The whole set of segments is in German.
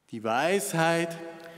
Die Weisheit,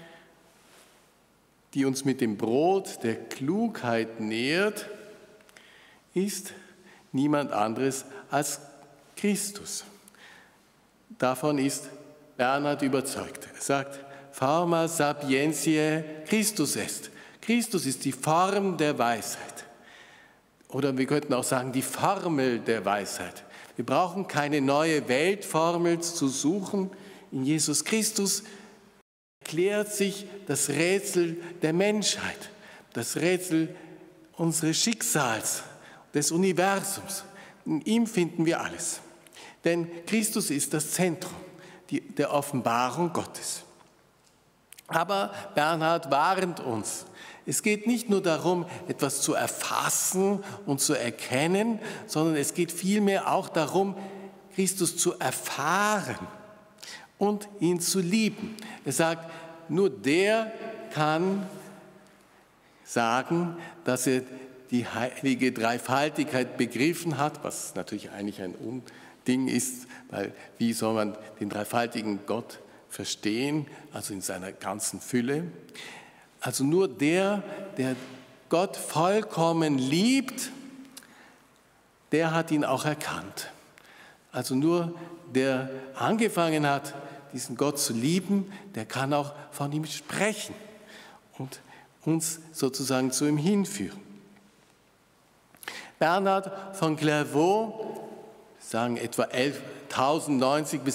die uns mit dem Brot der Klugheit nährt, ist niemand anderes als Christus. Davon ist Bernhard überzeugt. Er sagt, Forma sapientiae Christus est. Christus ist die Form der Weisheit. Oder wir könnten auch sagen, die Formel der Weisheit. Wir brauchen keine neue Weltformel zu suchen. In Jesus Christus erklärt sich das Rätsel der Menschheit, das Rätsel unseres Schicksals, des Universums. In ihm finden wir alles. Denn Christus ist das Zentrum der Offenbarung Gottes. Aber Bernhard warnt uns. Es geht nicht nur darum, etwas zu erfassen und zu erkennen, sondern es geht vielmehr auch darum, Christus zu erfahren und ihn zu lieben. Er sagt, nur der kann sagen, dass er die heilige Dreifaltigkeit begriffen hat, was natürlich eigentlich ein Unding ist, weil wie soll man den dreifaltigen Gott verstehen, also in seiner ganzen Fülle. Also nur der Gott vollkommen liebt, der hat ihn auch erkannt. Also nur der angefangen hat, diesen Gott zu lieben, der kann auch von ihm sprechen und uns sozusagen zu ihm hinführen. Bernhard von Clairvaux, sagen etwa 1090 bis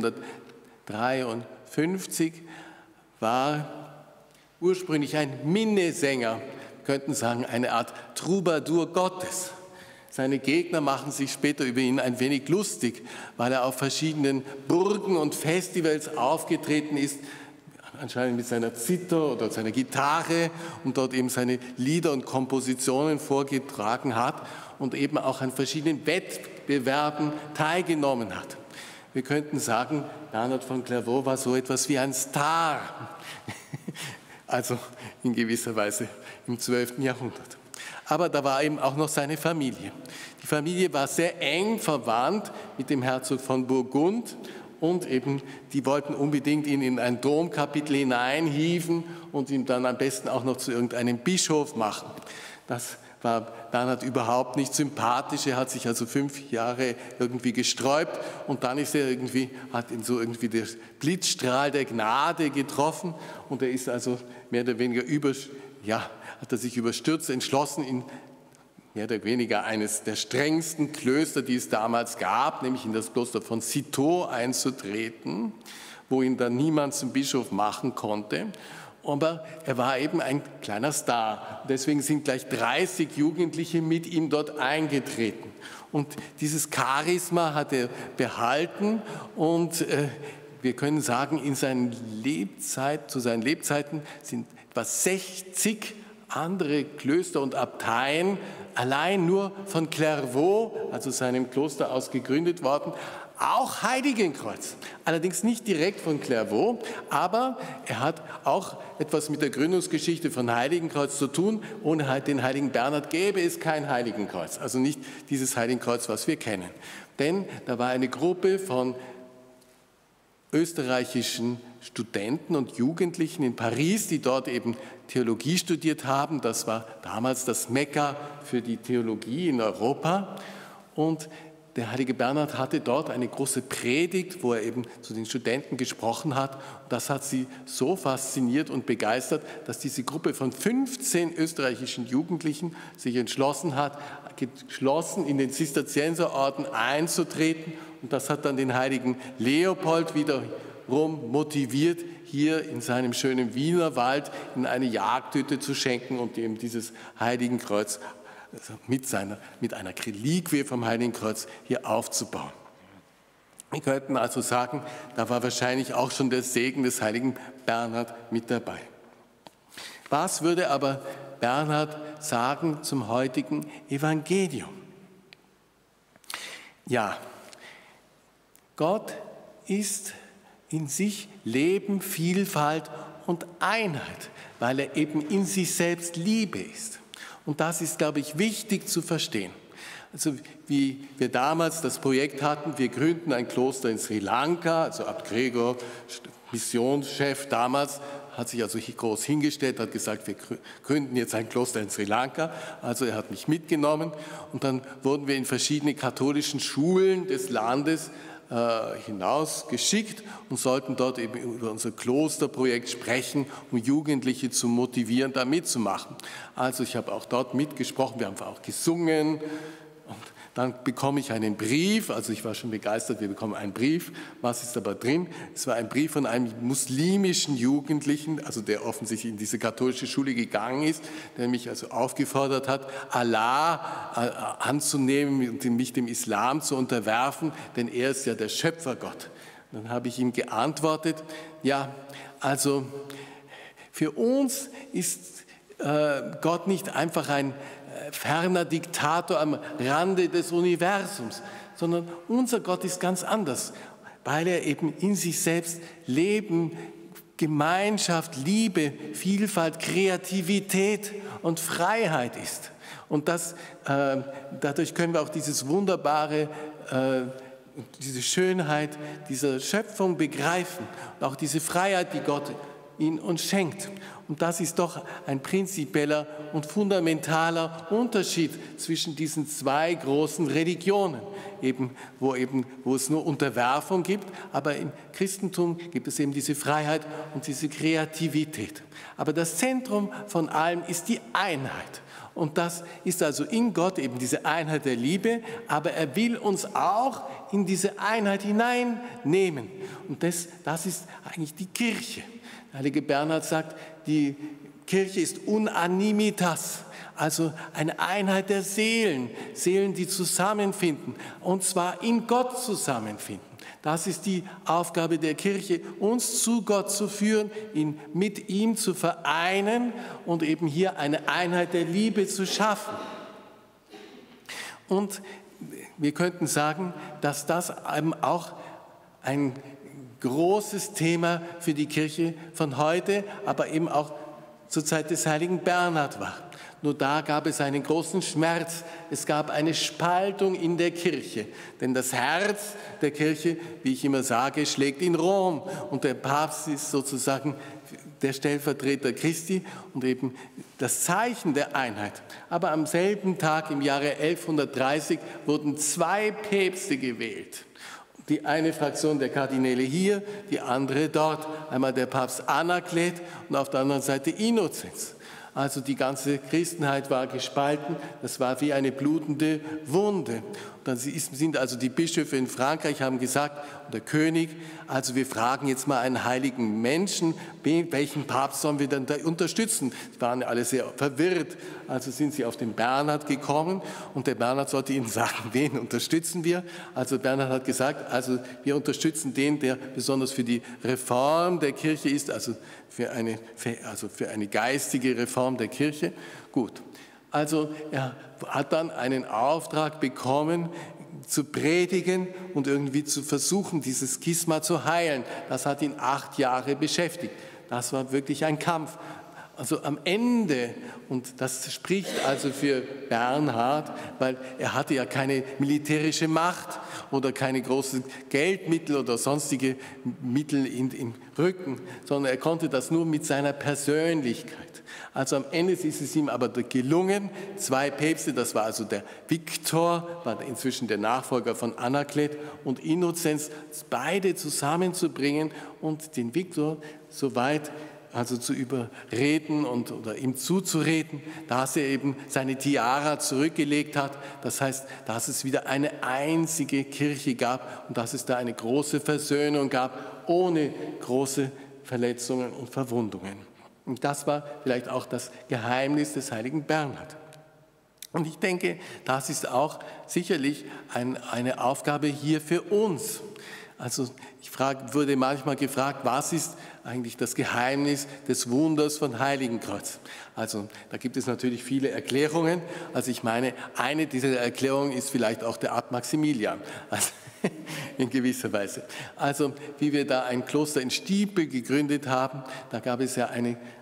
1153, war ursprünglich ein Minnesänger, wir könnten sagen eine Art Troubadour Gottes. Seine Gegner machen sich später über ihn ein wenig lustig, weil er auf verschiedenen Burgen und Festivals aufgetreten ist, anscheinend mit seiner Zither oder seiner Gitarre und dort eben seine Lieder und Kompositionen vorgetragen hat und eben auch an verschiedenen Wettbewerben teilgenommen hat. Wir könnten sagen, Bernhard von Clairvaux war so etwas wie ein Star, also in gewisser Weise im 12. Jahrhundert. Aber da war eben auch noch seine Familie. Die Familie war sehr eng verwandt mit dem Herzog von Burgund und eben die wollten unbedingt ihn in ein Domkapitel hineinhieven und ihn dann am besten auch noch zu irgendeinem Bischof machen. Das war Bernhard überhaupt nicht sympathisch. Er hat sich also 5 Jahre irgendwie gesträubt und dann ist er hat ihn so irgendwie der Blitzstrahl der Gnade getroffen und er ist also mehr oder weniger hat er sich überstürzt entschlossen, in mehr oder weniger eines der strengsten Klöster, die es damals gab, nämlich in das Kloster von Citeaux einzutreten, wo ihn dann niemand zum Bischof machen konnte. Aber er war eben ein kleiner Star. Deswegen sind gleich 30 Jugendliche mit ihm dort eingetreten. Und dieses Charisma hat er behalten und wir können sagen, zu seinen Lebzeiten sind etwa 60 andere Klöster und Abteien allein nur von Clairvaux, also seinem Kloster aus, gegründet worden. Auch Heiligenkreuz, allerdings nicht direkt von Clairvaux, aber er hat auch etwas mit der Gründungsgeschichte von Heiligenkreuz zu tun. Ohne den heiligen Bernhard gäbe es kein Heiligenkreuz, also nicht dieses Heiligenkreuz, was wir kennen. Denn da war eine Gruppe von österreichischen Studenten und Jugendlichen in Paris, die dort eben Theologie studiert haben. Das war damals das Mekka für die Theologie in Europa. Und der heilige Bernhard hatte dort eine große Predigt, wo er eben zu den Studenten gesprochen hat. Und das hat sie so fasziniert und begeistert, dass diese Gruppe von 15 österreichischen Jugendlichen sich entschlossen hat, geschlossen in den Zisterzienserorden einzutreten. Und das hat dann den heiligen Leopold wiederum motiviert, hier in seinem schönen Wienerwald in eine Jagdhütte zu schenken und ihm dieses Heiligenkreuz mit einer Reliquie vom Heiligenkreuz hier aufzubauen. Wir könnten also sagen, da war wahrscheinlich auch schon der Segen des heiligen Bernhard mit dabei. Was würde aber Bernhard sagen zum heutigen Evangelium? Ja, Gott ist in sich Leben, Vielfalt und Einheit, weil er eben in sich selbst Liebe ist. Und das ist, glaube ich, wichtig zu verstehen. Also wie wir damals das Projekt hatten, wir gründen ein Kloster in Sri Lanka, also Abt Gregor Missionschef damals hat sich also groß hingestellt, hat gesagt, wir gründen jetzt ein Kloster in Sri Lanka. Also er hat mich mitgenommen und dann wurden wir in verschiedene katholischen Schulen des Landes hinausgeschickt und sollten dort eben über unser Klosterprojekt sprechen, um Jugendliche zu motivieren, da mitzumachen. Also ich habe auch dort mitgesprochen, wir haben auch gesungen. Und dann bekomme ich einen Brief, also ich war schon begeistert, wir bekommen einen Brief. Was ist aber drin? Es war ein Brief von einem muslimischen Jugendlichen, also der offensichtlich in diese katholische Schule gegangen ist, der mich also aufgefordert hat, Allah anzunehmen und mich dem Islam zu unterwerfen, denn er ist ja der Schöpfergott. Dann habe ich ihm geantwortet, ja, also für uns ist Gott nicht einfach ein ferner Diktator am Rande des Universums, sondern unser Gott ist ganz anders, weil er eben in sich selbst Leben, Gemeinschaft, Liebe, Vielfalt, Kreativität und Freiheit ist. Und dadurch können wir auch dieses wunderbare, diese Schönheit dieser Schöpfung begreifen und auch diese Freiheit, die Gott in uns schenkt. Und das ist doch ein prinzipieller und fundamentaler Unterschied zwischen diesen zwei großen Religionen, wo es nur Unterwerfung gibt, aber im Christentum gibt es eben diese Freiheit und diese Kreativität. Aber das Zentrum von allem ist die Einheit. Und das ist also in Gott eben diese Einheit der Liebe, aber er will uns auch in diese Einheit hineinnehmen. Und das ist eigentlich die Kirche. Der heilige Bernhard sagt, die Kirche ist Unanimitas, also eine Einheit der Seelen, Seelen, die zusammenfinden, und zwar in Gott zusammenfinden. Das ist die Aufgabe der Kirche, uns zu Gott zu führen, ihn mit ihm zu vereinen und eben hier eine Einheit der Liebe zu schaffen. Und wir könnten sagen, dass das eben auch ein großes Thema für die Kirche von heute, aber eben auch zur Zeit des heiligen Bernhard war. Nur da gab es einen großen Schmerz. Es gab eine Spaltung in der Kirche. Denn das Herz der Kirche, wie ich immer sage, schlägt in Rom. Und der Papst ist sozusagen der Stellvertreter Christi und eben das Zeichen der Einheit. Aber am selben Tag im Jahre 1130 wurden 2 Päpste gewählt. Die eine Fraktion der Kardinäle hier, die andere dort. Einmal der Papst Anaklet und auf der anderen Seite Innozenz. Also die ganze Christenheit war gespalten, das war wie eine blutende Wunde. Und dann sind also die Bischöfe in Frankreich, haben gesagt, und der König, also wir fragen jetzt mal einen heiligen Menschen, welchen Papst sollen wir denn da unterstützen? Sie waren alle sehr verwirrt, also sind sie auf den Bernhard gekommen und der Bernhard sollte ihnen sagen, wen unterstützen wir? Also Bernhard hat gesagt, also wir unterstützen den, der besonders für die Reform der Kirche ist, also für eine geistige Reform der Kirche. Gut, also er hat dann einen Auftrag bekommen, zu predigen und irgendwie zu versuchen, dieses Schisma zu heilen. Das hat ihn 8 Jahre beschäftigt. Das war wirklich ein Kampf. Also am Ende, und das spricht also für Bernhard, weil er hatte ja keine militärische Macht oder keine großen Geldmittel oder sonstige Mittel im Rücken, sondern er konnte das nur mit seiner Persönlichkeit. Also am Ende ist es ihm aber gelungen, 2 Päpste, das war also der Viktor, war inzwischen der Nachfolger von Anaklet, und Innozenz, beide zusammenzubringen und den Viktor soweit also zu überreden oder ihm zuzureden, dass er eben seine Tiara zurückgelegt hat. Das heißt, dass es wieder eine einzige Kirche gab und dass es da eine große Versöhnung gab, ohne große Verletzungen und Verwundungen. Und das war vielleicht auch das Geheimnis des heiligen Bernhard. Und ich denke, das ist auch sicherlich eine Aufgabe hier für uns. Also wurde manchmal gefragt, was ist eigentlich das Geheimnis des Wunders von Heiligenkreuz? Also da gibt es natürlich viele Erklärungen. Also ich meine, eine dieser Erklärungen ist vielleicht auch der Abt Maximilian, also in gewisser Weise. Also wie wir da ein Kloster in Stiepel gegründet haben, da gab es ja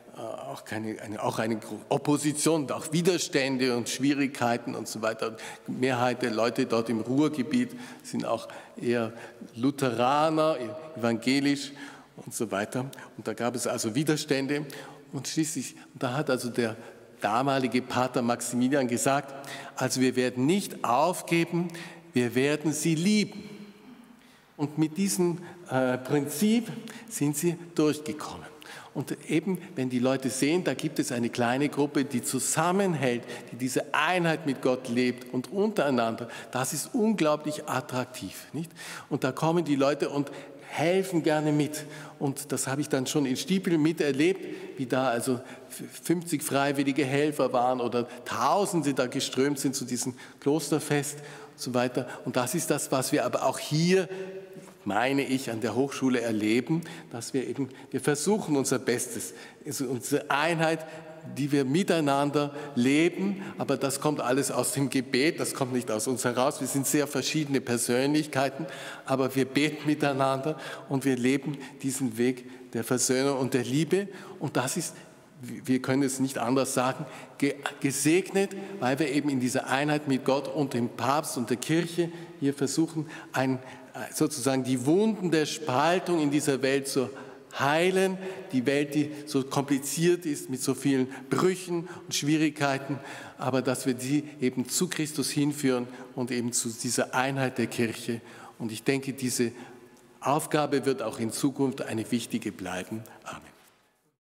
auch eine Opposition, auch Widerstände und Schwierigkeiten und so weiter. Die Mehrheit der Leute dort im Ruhrgebiet sind auch eher Lutheraner, evangelisch. und so weiter. Und da gab es also Widerstände und schließlich, da hat also der damalige Pater Maximilian gesagt, also wir werden nicht aufgeben, wir werden sie lieben. Und mit diesem Prinzip sind sie durchgekommen. Und eben, wenn die Leute sehen, da gibt es eine kleine Gruppe, die zusammenhält, die diese Einheit mit Gott lebt und untereinander, das ist unglaublich attraktiv, nicht? Und da kommen die Leute und helfen gerne mit. Und das habe ich dann schon in Stiepel miterlebt, wie da also 50 freiwillige Helfer waren oder Tausende da geströmt sind zu diesem Klosterfest und so weiter. Und das ist das, was wir aber auch hier, meine ich, an der Hochschule erleben, dass wir versuchen unser Bestes, also unsere Einheit, die wir miteinander leben, aber das kommt alles aus dem Gebet, das kommt nicht aus uns heraus. Wir sind sehr verschiedene Persönlichkeiten, aber wir beten miteinander und wir leben diesen Weg der Versöhnung und der Liebe. Und das ist, wir können es nicht anders sagen, gesegnet, weil wir eben in dieser Einheit mit Gott und dem Papst und der Kirche hier versuchen, sozusagen die Wunden der Spaltung in dieser Welt zu heilen, die Welt, die so kompliziert ist, mit so vielen Brüchen und Schwierigkeiten, aber dass wir die eben zu Christus hinführen und eben zu dieser Einheit der Kirche. Und ich denke, diese Aufgabe wird auch in Zukunft eine wichtige bleiben. Amen.